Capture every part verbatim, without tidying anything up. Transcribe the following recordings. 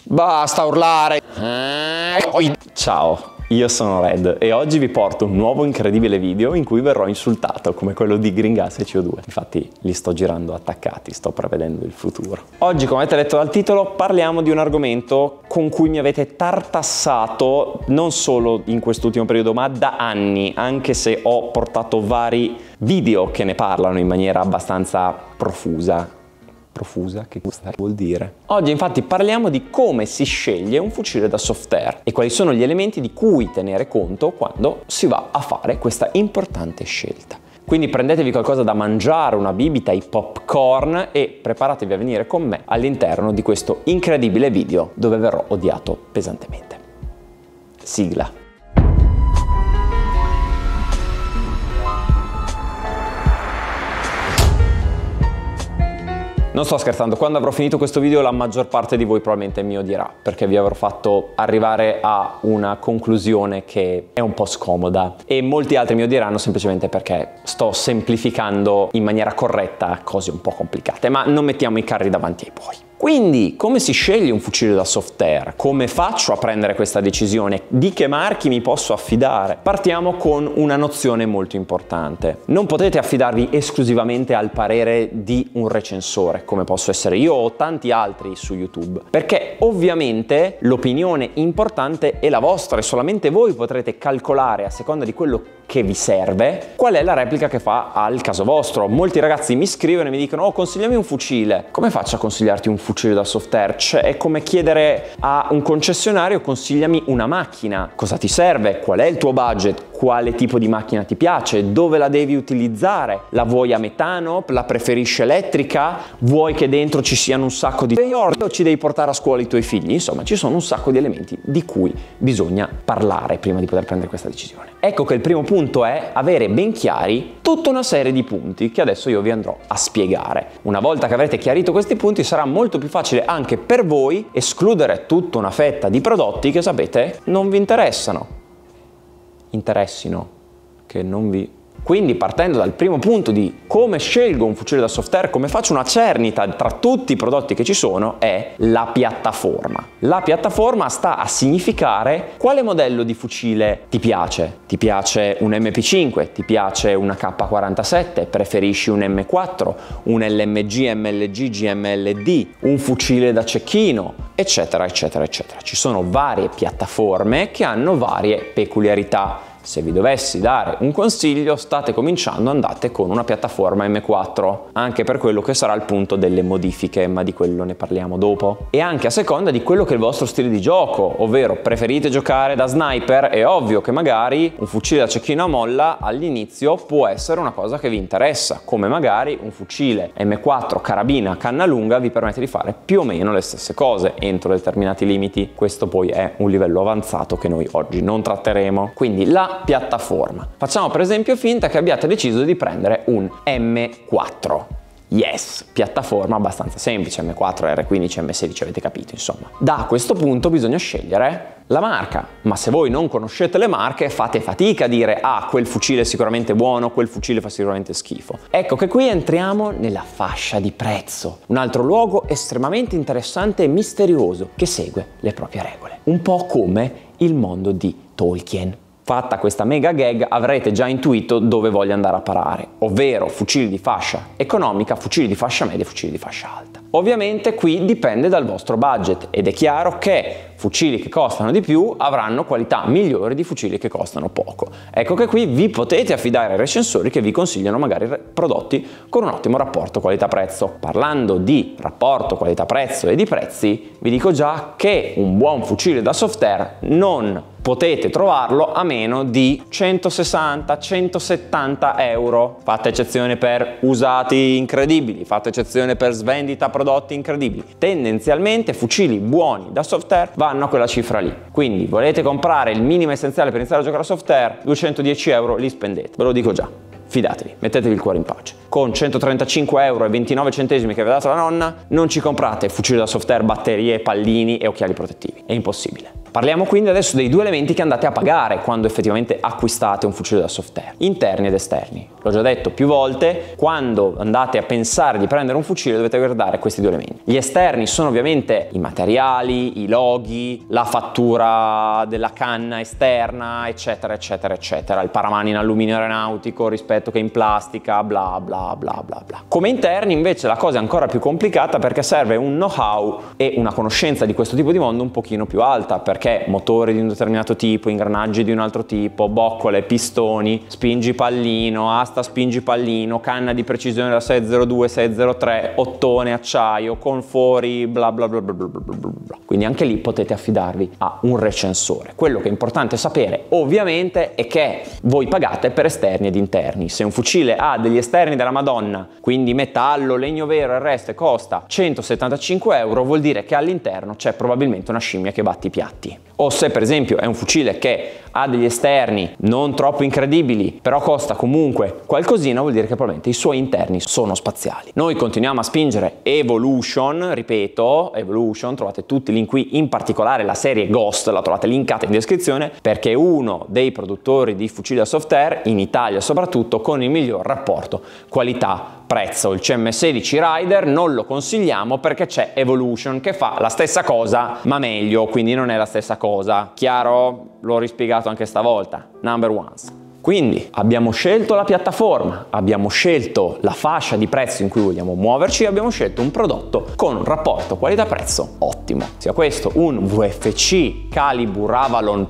Basta urlare! Ciao, io sono Red e oggi vi porto un nuovo incredibile video in cui verrò insultato come quello di Green Gas e C O due. Infatti li sto girando attaccati, sto prevedendo il futuro. Oggi, come avete letto dal titolo, parliamo di un argomento con cui mi avete tartassato non solo in quest'ultimo periodo ma da anni, anche se ho portato vari video che ne parlano in maniera abbastanza profusa. Profusa? Che cosa vuol dire? Oggi infatti parliamo di come si sceglie un fucile da soft air e quali sono gli elementi di cui tenere conto quando si va a fare questa importante scelta. Quindi prendetevi qualcosa da mangiare, una bibita, i popcorn e preparatevi a venire con me all'interno di questo incredibile video dove verrò odiato pesantemente. Sigla. Non sto scherzando, quando avrò finito questo video la maggior parte di voi probabilmente mi odierà perché vi avrò fatto arrivare a una conclusione che è un po' scomoda e molti altri mi odieranno semplicemente perché sto semplificando in maniera corretta cose un po' complicate, ma non mettiamo i carri davanti ai buoi. Quindi, come si sceglie un fucile da soft air? Come faccio a prendere questa decisione? Di che marchi mi posso affidare? Partiamo con una nozione molto importante. Non potete affidarvi esclusivamente al parere di un recensore, come posso essere io o tanti altri su YouTube, perché ovviamente l'opinione importante è la vostra e solamente voi potrete calcolare, a seconda di quello che vi serve, qual è la replica che fa al caso vostro. Molti ragazzi mi scrivono e mi dicono: oh, consigliami un fucile. Come faccio a consigliarti un fucile da soft air? Cioè, è come chiedere a un concessionario: consigliami una macchina. Cosa ti serve? Qual è il tuo budget? Quale tipo di macchina ti piace? Dove la devi utilizzare? La vuoi a metano? La preferisci elettrica? Vuoi che dentro ci siano un sacco di o ci devi portare a scuola i tuoi figli? Insomma, ci sono un sacco di elementi di cui bisogna parlare prima di poter prendere questa decisione. Ecco che il primo punto è avere ben chiari tutta una serie di punti che adesso io vi andrò a spiegare. Una volta che avrete chiarito questi punti sarà molto più facile anche per voi escludere tutta una fetta di prodotti che sapete non vi interessano, interessino, che non vi... Quindi, partendo dal primo punto di come scelgo un fucile da soft air, come faccio una cernita tra tutti i prodotti che ci sono, è la piattaforma. La piattaforma sta a significare quale modello di fucile ti piace. Ti piace un M P cinque, ti piace una K quarantasette, preferisci un M quattro, un L M G, M L G, G M L D, un fucile da cecchino, eccetera, eccetera, eccetera. Ci sono varie piattaforme che hanno varie peculiarità. Se vi dovessi dare un consiglio, state cominciando, andate con una piattaforma M quattro, anche per quello che sarà il punto delle modifiche, ma di quello ne parliamo dopo. E anche a seconda di quello che è il vostro stile di gioco, ovvero preferite giocare da sniper, è ovvio che magari un fucile da cecchino a molla all'inizio può essere una cosa che vi interessa, come magari un fucile M quattro carabina canna lunga vi permette di fare più o meno le stesse cose entro determinati limiti. Questo poi è un livello avanzato che noi oggi non tratteremo. Quindi la piattaforma. Facciamo per esempio finta che abbiate deciso di prendere un M quattro. Yes, piattaforma abbastanza semplice, M quattro, R quindici, M sedici, avete capito insomma. Da questo punto bisogna scegliere la marca, ma se voi non conoscete le marche fate fatica a dire ah, quel fucile è sicuramente buono, quel fucile fa sicuramente schifo. Ecco che qui entriamo nella fascia di prezzo, un altro luogo estremamente interessante e misterioso che segue le proprie regole, un po' come il mondo di Tolkien. Fatta questa mega gag avrete già intuito dove voglio andare a parare, ovvero fucili di fascia economica, fucili di fascia media e fucili di fascia alta. Ovviamente qui dipende dal vostro budget ed è chiaro che fucili che costano di più avranno qualità migliori di fucili che costano poco. Ecco che qui vi potete affidare ai recensori che vi consigliano magari prodotti con un ottimo rapporto qualità-prezzo. Parlando di rapporto qualità-prezzo e di prezzi, vi dico già che un buon fucile da soft air non potete trovarlo a meno di centosessanta centosettanta euro. Fate eccezione per usati incredibili, fate eccezione per svendita prodotti incredibili. Tendenzialmente fucili buoni da soft air vanno a quella cifra lì. Quindi volete comprare il minimo essenziale per iniziare a giocare a soft air, duecentodieci euro li spendete, ve lo dico già. Fidatevi, mettetevi il cuore in pace. Con centotrentacinque euro e ventinove centesimi che vi ha dato la nonna, non ci comprate fucili da soft air, batterie, pallini e occhiali protettivi. È impossibile. Parliamo quindi adesso dei due elementi che andate a pagare quando effettivamente acquistate un fucile da soft air, interni ed esterni. L'ho già detto più volte, quando andate a pensare di prendere un fucile dovete guardare questi due elementi. Gli esterni sono ovviamente i materiali, i loghi, la fattura della canna esterna, eccetera, eccetera, eccetera. Il paramano in alluminio aeronautico rispetto che in plastica, bla bla bla bla bla. Come interni invece la cosa è ancora più complicata perché serve un know-how e una conoscenza di questo tipo di mondo un pochino più alta, perché motori di un determinato tipo, ingranaggi di un altro tipo, boccole, pistoni, spingi pallino, asta spingi pallino, canna di precisione da sei zero due, sei zero tre, ottone, acciaio, confori, bla bla bla bla bla bla bla bla. Quindi anche lì potete affidarvi a un recensore. Quello che è importante sapere ovviamente è che voi pagate per esterni ed interni. Se un fucile ha degli esterni della Madonna, quindi metallo, legno vero e il resto, e costa centosettantacinque euro, vuol dire che all'interno c'è probabilmente una scimmia che batte i piatti. O se per esempio è un fucile che ha degli esterni non troppo incredibili, però costa comunque qualcosina, vuol dire che probabilmente i suoi interni sono spaziali. Noi continuiamo a spingere Evolution, ripeto, Evolution, trovate tutti i link qui, in particolare la serie Ghost, la trovate linkata in descrizione, perché è uno dei produttori di fucili da soft air, in Italia soprattutto, con il miglior rapporto qualità-prezzo. Il C M sedici Rider non lo consigliamo perché c'è Evolution che fa la stessa cosa ma meglio, quindi non è la stessa cosa. Chiaro? L'ho rispiegato anche stavolta. Number ones. Quindi abbiamo scelto la piattaforma, abbiamo scelto la fascia di prezzo in cui vogliamo muoverci, abbiamo scelto un prodotto con un rapporto qualità-prezzo ottimo. Sia questo un V F C Calibur Avalon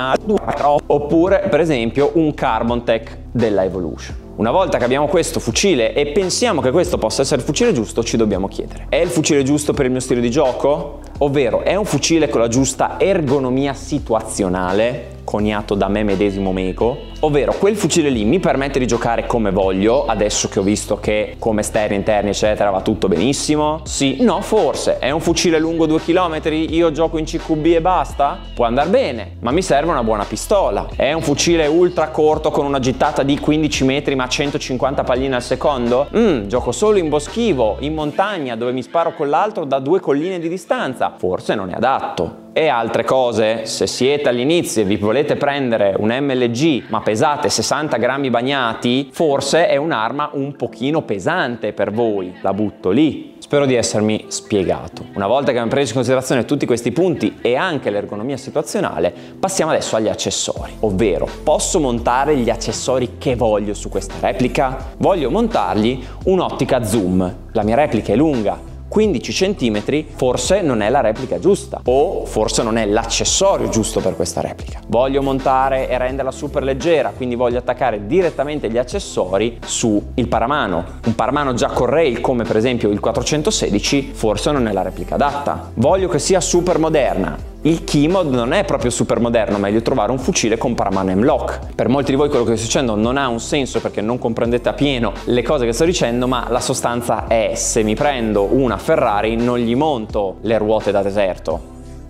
oppure per esempio un Carbon Tech della Evolution. Una volta che abbiamo questo fucile e pensiamo che questo possa essere il fucile giusto, ci dobbiamo chiedere: è il fucile giusto per il mio stile di gioco? Ovvero, è un fucile con la giusta ergonomia situazionale, coniato da me medesimo meco? Ovvero, quel fucile lì mi permette di giocare come voglio, adesso che ho visto che come esterni, interni, eccetera, va tutto benissimo? Sì, no, forse. È un fucile lungo due chilometri, io gioco in C Q B e basta? Può andare bene, ma mi serve una buona pistola. È un fucile ultra corto con una gittata di quindici metri ma centocinquanta palline al secondo? Mm, gioco solo in boschivo, in montagna, dove mi sparo con l'altro da due colline di distanza? Forse non è adatto. E altre cose, se siete all'inizio e vi volete prendere un M L G ma pesate sessanta grammi bagnati, forse è un'arma un pochino pesante per voi, la butto lì. Spero di essermi spiegato. Una volta che abbiamo preso in considerazione tutti questi punti e anche l'ergonomia situazionale, passiamo adesso agli accessori. Ovvero, posso montare gli accessori che voglio su questa replica? Voglio montargli un'ottica zoom. La mia replica è lunga quindici centimetri, forse non è la replica giusta o forse non è l'accessorio giusto per questa replica. Voglio montare e renderla super leggera, quindi voglio attaccare direttamente gli accessori sul paramano. Un paramano già con rail come per esempio il quattrocentosedici forse non è la replica adatta. Voglio che sia super moderna. Il Keymod non è proprio super moderno, meglio trovare un fucile con paramano M-Lock. Per molti di voi quello che sto dicendo non ha un senso perché non comprendete appieno le cose che sto dicendo, ma la sostanza è: se mi prendo una Ferrari non gli monto le ruote da deserto,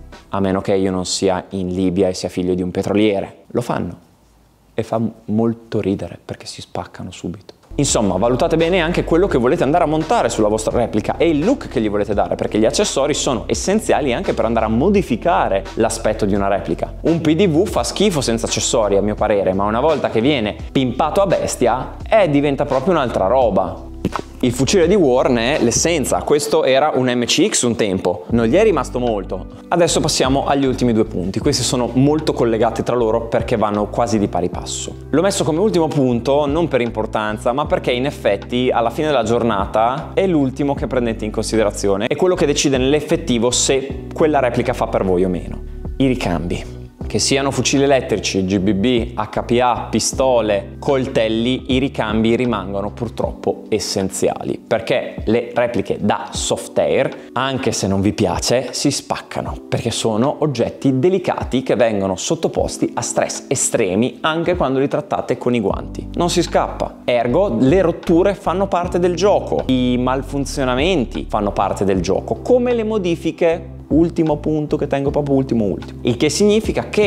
a meno che io non sia in Libia e sia figlio di un petroliere. Lo fanno e fa molto ridere perché si spaccano subito. Insomma, valutate bene anche quello che volete andare a montare sulla vostra replica e il look che gli volete dare, perché gli accessori sono essenziali anche per andare a modificare l'aspetto di una replica. Un P D V fa schifo senza accessori a mio parere, ma una volta che viene pimpato a bestia, eh, diventa proprio un'altra roba. Il fucile di War ne è l'essenza. Questo era un M C X un tempo, non gli è rimasto molto. Adesso passiamo agli ultimi due punti. Questi sono molto collegati tra loro perché vanno quasi di pari passo. L'ho messo come ultimo punto non per importanza, ma perché in effetti alla fine della giornata è l'ultimo che prendete in considerazione, è quello che decide nell'effettivo se quella replica fa per voi o meno. I ricambi. Che siano fucili elettrici, G B B, H P A, pistole, coltelli, i ricambi rimangono purtroppo essenziali, perché le repliche da soft air, anche se non vi piace, si spaccano, perché sono oggetti delicati che vengono sottoposti a stress estremi anche quando li trattate con i guanti. Non si scappa. Ergo, le rotture fanno parte del gioco, i malfunzionamenti fanno parte del gioco, come le modifiche. Ultimo punto che tengo proprio ultimo ultimo. Il che significa che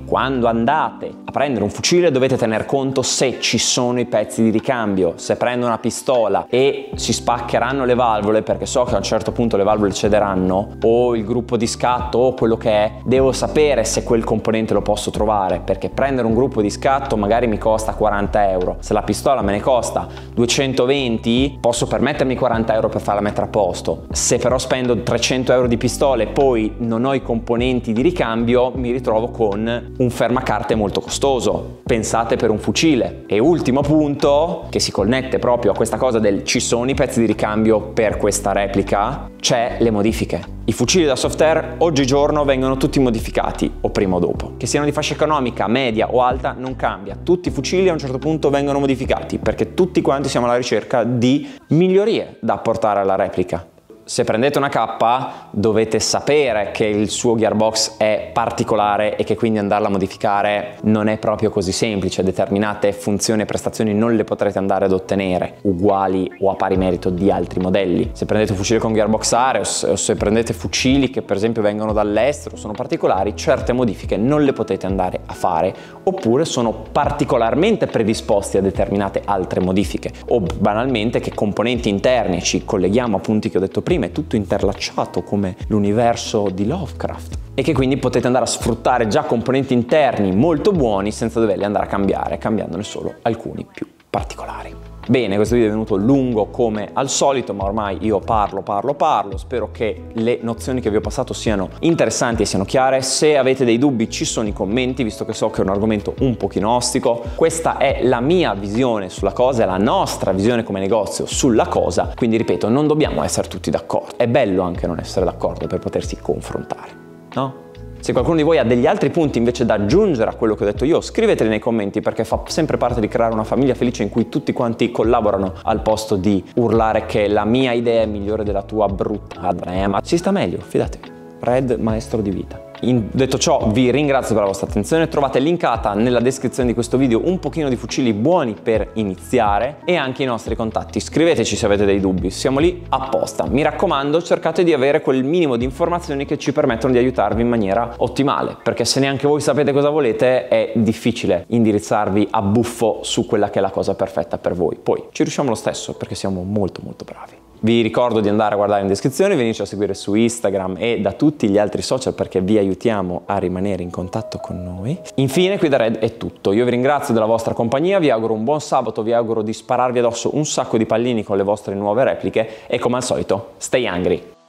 quando andate a prendere un fucile dovete tener conto se ci sono i pezzi di ricambio. Se prendo una pistola e si spaccheranno le valvole, perché so che a un certo punto le valvole cederanno, o il gruppo di scatto o quello che è, devo sapere se quel componente lo posso trovare, perché prendere un gruppo di scatto magari mi costa quaranta euro, se la pistola me ne costa duecentoventi posso permettermi quaranta euro per farla mettere a posto. Se però spendo trecento euro di pistole e poi non ho i componenti di ricambio, mi ritrovo con un fermacarte molto costoso. Pensate per un fucile. E ultimo punto, che si connette proprio a questa cosa del ci sono i pezzi di ricambio per questa replica, c'è le modifiche. I fucili da soft air oggigiorno vengono tutti modificati, o prima o dopo. Che siano di fascia economica, media o alta non cambia. Tutti i fucili a un certo punto vengono modificati, perché tutti quanti siamo alla ricerca di migliorie da apportare alla replica. Se prendete una K dovete sapere che il suo gearbox è particolare e che quindi andarla a modificare non è proprio così semplice. Determinate funzioni e prestazioni non le potrete andare ad ottenere uguali o a pari merito di altri modelli. Se prendete un fucile con gearbox Areos o se prendete fucili che per esempio vengono dall'estero, sono particolari, certe modifiche non le potete andare a fare, oppure sono particolarmente predisposti a determinate altre modifiche, o banalmente che componenti interni, ci colleghiamo a punti che ho detto prima, è tutto interlacciato come l'universo di Lovecraft, e che quindi potete andare a sfruttare già componenti interni molto buoni senza doverli andare a cambiare, cambiandone solo alcuni più particolari. Bene, questo video è venuto lungo come al solito, ma ormai io parlo, parlo, parlo. Spero che le nozioni che vi ho passato siano interessanti e siano chiare. Se avete dei dubbi ci sono i commenti, visto che so che è un argomento un pochino ostico. Questa è la mia visione sulla cosa, è la nostra visione come negozio sulla cosa. Quindi ripeto, non dobbiamo essere tutti d'accordo. È bello anche non essere d'accordo per potersi confrontare, no? Se qualcuno di voi ha degli altri punti invece da aggiungere a quello che ho detto io, scriveteli nei commenti, perché fa sempre parte di creare una famiglia felice in cui tutti quanti collaborano al posto di urlare che la mia idea è migliore della tua brutta. Ma si sta meglio, fidatevi. Red, maestro di vita. In, detto ciò, vi ringrazio per la vostra attenzione. Trovate linkata nella descrizione di questo video un pochino di fucili buoni per iniziare e anche i nostri contatti. Scriveteci se avete dei dubbi, siamo lì apposta. Mi raccomando, cercate di avere quel minimo di informazioni che ci permettono di aiutarvi in maniera ottimale, perché se neanche voi sapete cosa volete è difficile indirizzarvi a buffo su quella che è la cosa perfetta per voi. Poi ci riusciamo lo stesso perché siamo molto molto bravi. Vi ricordo di andare a guardare in descrizione, venirci a seguire su Instagram e da tutti gli altri social perché vi aiutiamo a rimanere in contatto con noi. Infine qui da Red è tutto, io vi ringrazio della vostra compagnia, vi auguro un buon sabato, vi auguro di spararvi addosso un sacco di pallini con le vostre nuove repliche e come al solito, stay hungry!